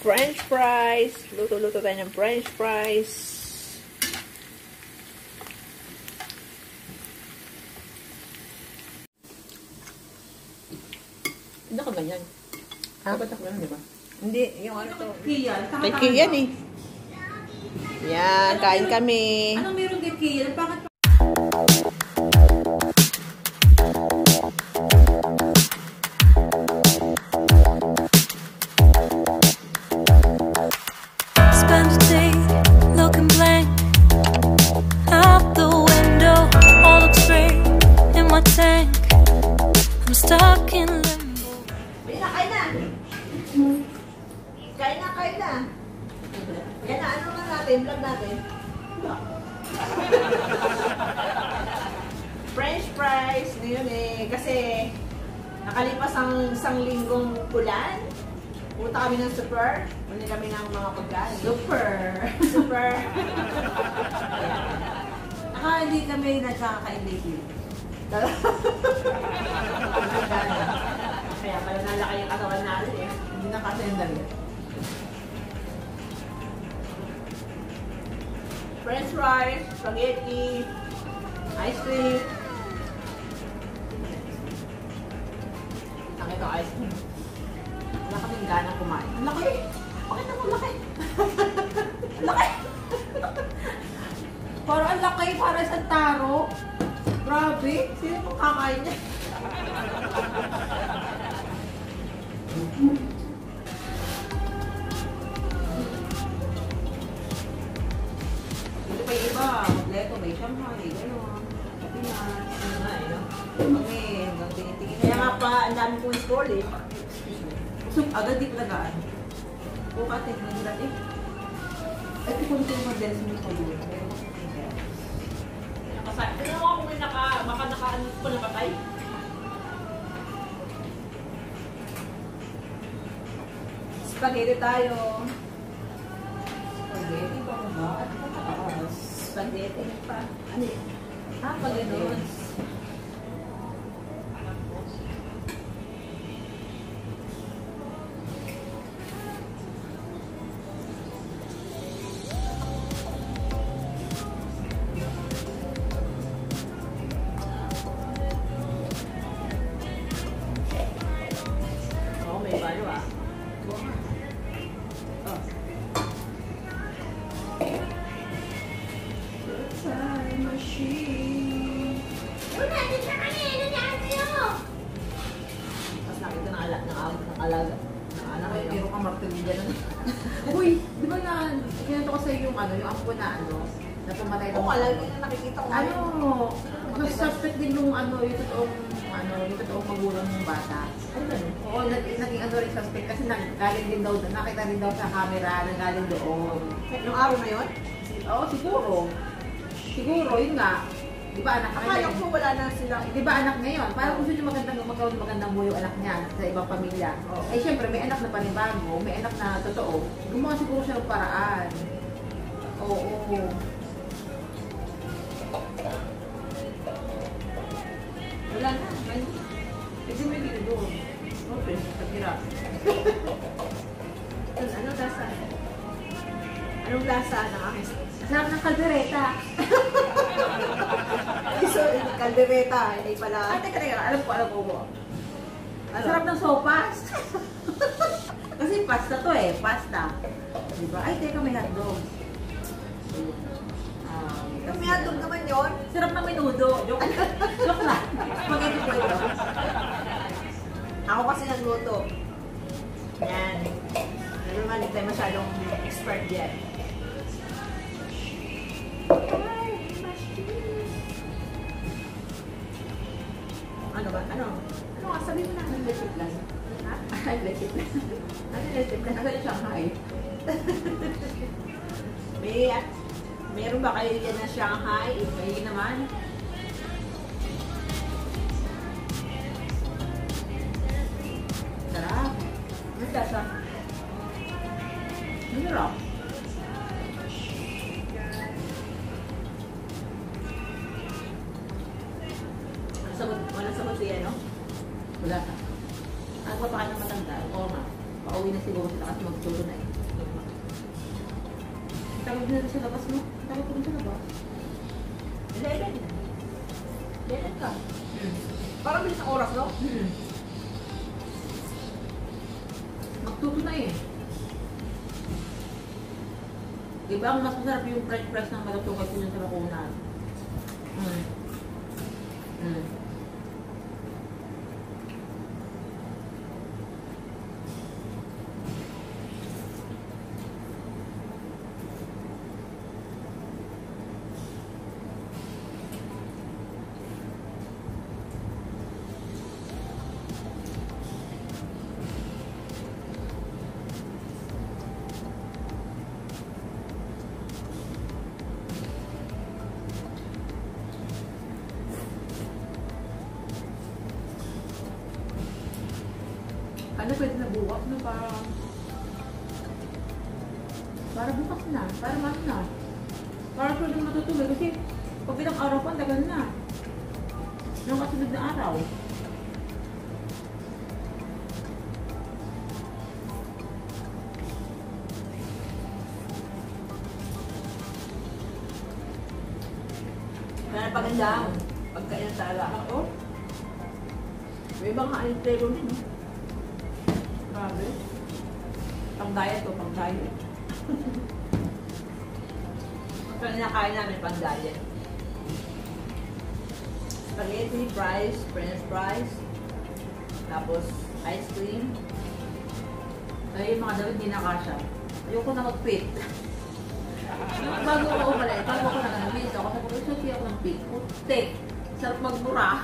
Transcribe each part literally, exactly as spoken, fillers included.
French fries. Luto-luto tayo ng French fries. Hindi ka ganyan. Ha? Dapat ako ganyan, di ba? Hindi, yung ano to. Kay Kian eh. Yan, kain kami. Anong meron kay Kian? Bakit pa? Spend a day looking blank out the window, all looks great in my tank. I'm stuck in limbo. Bisa, kain na. Kain na, kain na. Yan na, ano na natin, vlog natin. French fries ngayon eh, kasi nakalipas ang isang linggong ulan. Punta kami ng super, bili kami ng mga pagkain. Super. Super. Naka hindi kami nagkakain lately. Kaya pala nalaki yung katawan natin eh. Hindi na kasi yung dali. French fries, spaghetti, ice cream. Ang ito ice cream. Wala kaming gana kumain. Ang laki! Bakit naman laki? Ang laki! Parang ang laki, para sa taro. Grabe. Sino pong kakain niya? Hindi pa yung iba. Kompleto, may Shanghai, gano'n. Pinas. Ano nga eh, no? Kami, hanggang tinitingin. Kaya nga pa, ang dami kong scroll eh. So, agad di plagaan. Buka, tingnan nila eh. Ito kung ito yung madalas mo ito yun. Nakasay. Tignan mo kung may naka, baka naka-ano ko na patay. Spaghetti tayo. Spaghetti pa mo ba? At ito pa. Spaghetti pa. Ano yun? Ah, pag gano'n. Oo, may bayo ah. Oh. Time machine. Wala, hindi siya kami. Nandiyan sa'yo. Tapos nakita ng alat ng awit ng alaga. Ng anak Ay, kayo. pero ka martilya na. Uy, di ba na, kinanto ko sa'yo yung ano, yung ampo na ano, na pumatay Oo, alam mo yung nakikita ko. Ano, nag-suspect din yung ano, yung totoong, ano, yung totoong magulang ng bata. Ano ba yun? Oo, nag, naging ano rin suspect kasi nagaling din daw, nakita rin daw sa camera, nagaling doon. Nung araw na yun? Oo, siguro. Siguro, yun nga. Di ba anak kami? Akala ko wala na sila. Di ba anak ngayon? Parang gusto niyo magandang magkaroon ng magandang buhay yung anak niya sa ibang pamilya. Oo. Eh syempre, may anak na panibago, may anak na totoo. Gumawa siguro siya ng paraan. Oo. Wala na. May... Kasi may dito doon. Okay, pagkira. Anong lasa? Anong lasa ng aking... Sarap ng kaldereta. So, kaldereta, hindi pala... Ay, teka, teka. Alam ko, alam ko mo. Ano? Sarap ng sopas. Kasi pasta to eh, pasta. Diba? Ay, teka, may hotdog. Ah, Yung may hotdog naman yun. sarap ng menudo. Joke, joke lang. Spaghetti po ito. Ako kasi nagluto. Yan. Pero naman, hindi tayo masyadong expert dyan. Ano ba? Ano? Ano nga? Sabi mo na. Ang legit lang. Ha? Ang legit lang. Ang legit lang. Ang legit Shanghai. May... Meron ba kayo yan na Shanghai? May naman. Sarap. Ang lasa. Masarap. Sagot, wala sagot siya, no? Wala ka. Ang pa pa ka na matanda. Oo nga. Pauwi na siguro sila kasi magturo na eh. Tagal din na sa labas, no? Tagal ko rin sa labas. eleven. eleven ka. Hmm. Parang bilis ang oras, no? Hmm. Magtuto na eh. Diba ang mas masarap yung french fries ng malutungay ko sa bakunan. Hmm. Hmm. Ano pwede na bukas na para para bukas na, para mas na. Para pwede matutuloy kasi pag ilang araw pa, tagal na. Nung kasunod na araw. Kaya paganda. Pagkain ng tala ako. May ibang kain flavor din. Grabe. Pang diet to, pang diet. Ang pinakain namin pang diet. Spaghetti, fries, french fries, tapos ice cream. Kaya yung mga damit hindi nakasya. Ayoko na mag-fit. Bago ako umalis, bago ako nag-amis, ako sabi ko, suki ako ng fit. Putik. Sarap magmura.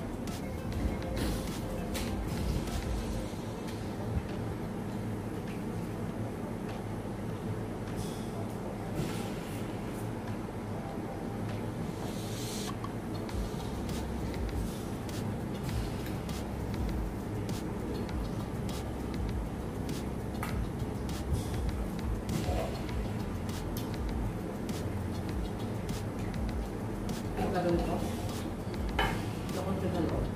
Gagawin ko. Ito ko sa loob.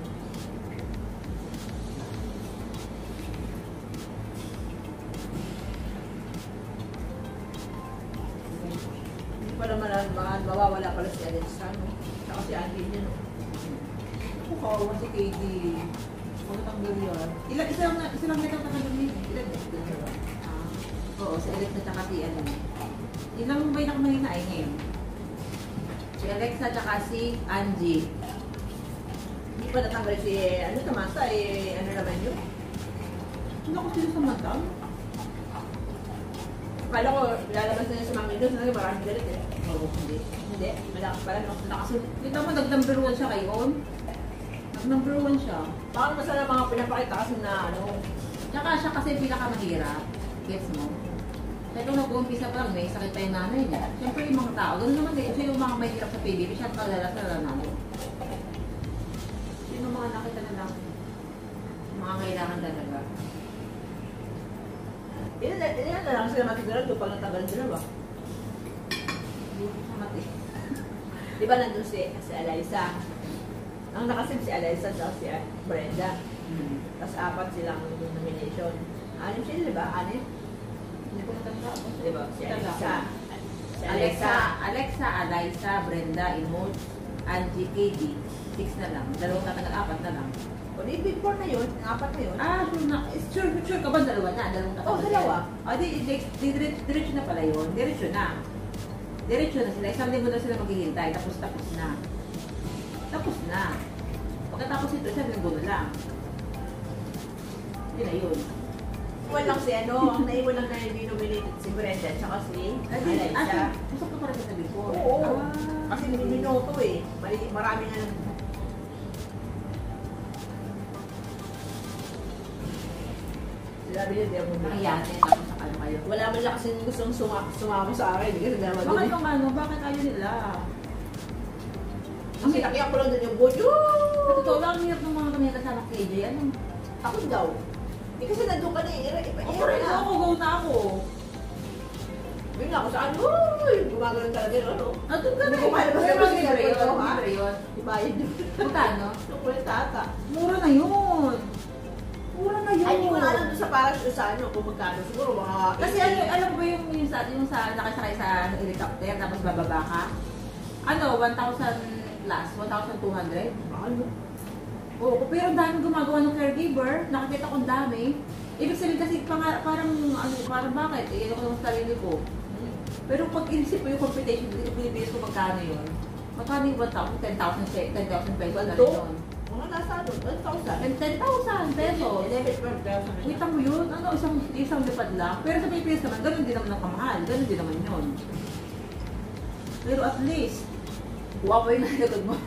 Hindi pa naman ang mga mawawala pala si Alexa, no? Saka si Andy niya, no? Ako kawawa si K D. Huwag tanggal yun. Ilan, isa lang na, isa lang na itong tanggal yun. Ilan na? Ah, oo, si Alex na tsaka si ano. Ilang ba yung nakamahina ay ngayon? Si Alexa tsaka si Angie. Hindi pa natanggal si, ano, Samantha, eh, ano naman yun? Hindi ako sila sa matang. Akala ko, lalabas na yun sa mga Windows, na maraming galit eh. Oo, hindi. Hindi, malakas pala, no? Nakasunod. Kita mo, nag-number one siya kayon. Nag-number one siya. Baka masarap mga pinapakita kasi na, ano, Tsaka siya kasi pinakamahirap. Gets mo? Kaya kung nag-uumpisa pa lang, may sakit pa yung nanay niya. Siyempre yung mga tao, gano'n naman din. Siya yung mga mahirap sa P B B, siya ang kalala sa nanay. Sino mga nakita na lang? Mga kailangan talaga. ilan na, ilan na lang sila matiguran doon pag natanggal sila ba? Hindi ko siya mati. Di ba nandun si, si Eliza? Ang nakasim si Eliza at si Brenda. Hmm. Tapos apat silang nomination. Anim sila, di ba? Anim? Hindi ko matanda. Di ba? Si Eliza. Si Alexa, Alexa, Eliza, Brenda, Imod, Angie, K D. Six na lang. Dalawang tatagal, apat na lang. O di, big four na yun. Ang apat na yun. Ah, sure na. Sure, sure ka ba? Dalawa na. Dalawang tatagal. Oh, dalawa. Ah, di, di, di, di, diretso na pala yun. Diretso na. Diretso na sila. Isang linggo na sila maghihintay. Tapos, tapos na. Tapos na. Pagkatapos ito, isang linggo na lang. Yun na yun. Iwan lang si ano, ang naiwan lang na hindi nominated si Brenda at saka si Ah, di, ah, Eliza. gusto ko pa rin sa before. Oo. Ah, Kasi mininoto eh. Mali, marami nga nang... Sinabi niya, di ako Nakiyate. Tapos sa ano kayo. Wala man lang kasi gustong suma sumama sa akin. Kasi naman Bakit doon. yung ano? Bakit ayaw nila? Kasi nakiyak ko lang doon yung bojo. Sa totoo lang, ang hirap ng mga kami kasama kay J. Ano? Ako daw. Eh kasi nandun ka na eh. Iba, iba, Ako rin ako. Go na ako. Yun nga ako saan. Uy! Gumagano'n talaga yung ano. Nandun ka na Hindi ko eh. malabas Pero na libre libre yun. yun, ha? Libre yun. Ibayad doon. Magkano? Yung kulit tata. Mura na yun. Mura na yun. Ay, hindi ko na alam doon sa para sa ano, kung magkano. Siguro mga... Kasi ano, alam mo ba yung, yung, sa, yung sa nakasakay sa helicopter tapos bababa ka? Ano, one thousand plus, one thousand two hundred? Ano? Oo, pero ang daming gumagawa ng caregiver, nakakita ko ang dami. Ibig sabihin kasi pang, parang, ano, parang bakit? Eh, ano ko naman sa sarili ko. Pero pag inisip ko yung computation, pinipilis ko magkano yun. Magkano yung one thousand, ten thousand, ten thousand pesos na rin yun. Mga nasa ano, one thousand. And ten thousand pesos. eleven, twelve thousand. Kita mo yun? Ano, isang, isang lipad lang. Pero sa Pilipinas naman, ganun din naman ang kamahal. Ganun din naman yun. Pero at least, kuha pa yung nalagod mo.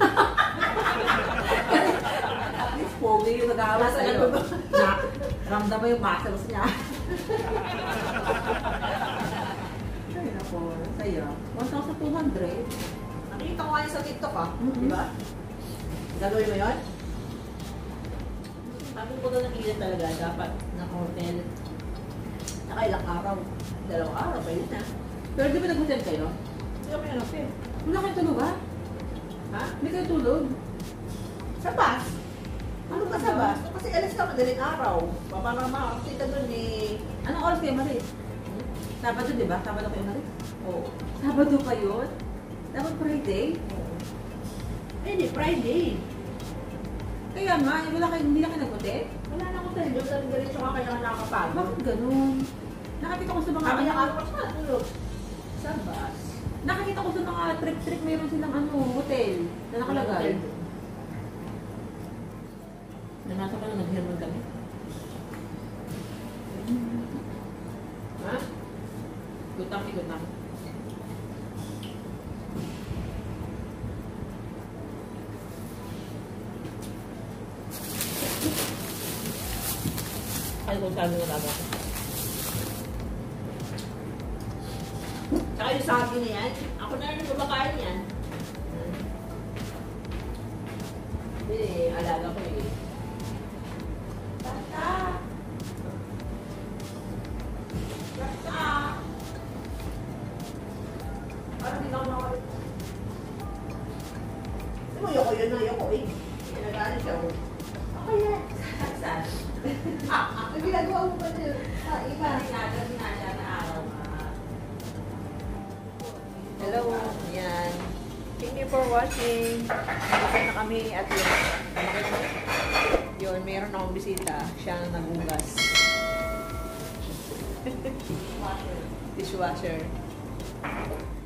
At least, pogi yung nag-aawa Nasa sa'yo. likod mo. Na, ramdam mo yung muscles niya. Ay, nako. Sa'yo. one thousand two hundred. Nakita ko nga yun sa TikTok ah. Mhm. Di ba? Gagawin mo yun? Sabi ko na nakita talaga, dapat na hotel. Nakailang araw. Dalawang araw, pwede na. Pero di ba nag-hotel kayo? Hindi kami ano eh. Wala kayo tulog ha? Ha? Hindi kayo tulog? Sa bus. Ano ka sa bus? Kasi alas ka madaling araw. Para makakita doon eh. Anong oras kayo maris? Sabado di ba? Sabado kayo maris? Oo. Sabado pa yun? Dapat Friday? Oo. Eh, di Friday. Kaya nga, eh, wala kayo, hindi na kayo nag-hotel? Wala na akong tayo. Doon lang diretso ka kaya nakakapagod. Bakit ganun? Nakakita ko sa mga Kami ano, nakalo ka sa tulog. Sa bus. nakakita ko sa mga trip-trip mayroon silang ano, hotel na nakalagay. Nanasa ka na nag-herman kami. Ha? Gutang, gutang. Ay, kung saan yung nalaga ko. Tsaka yung sabi niya yan, ako na rin kumakain yan. Hindi eh, alaga ko eh. Tata! Tata! Parang hindi na ako makakit. Hindi mo, yoko yun na, yoko eh. Nagalit siya oh. Okay yan. Saan? Ah, ang ginagawa mo pa niya. Ah, iba. Ginagawa niya na araw. Hello. Yan. Thank you for watching. Nandito na kami at yun. Nakita mo? Yun, meron akong bisita. Siya ang nagugas. Dishwasher.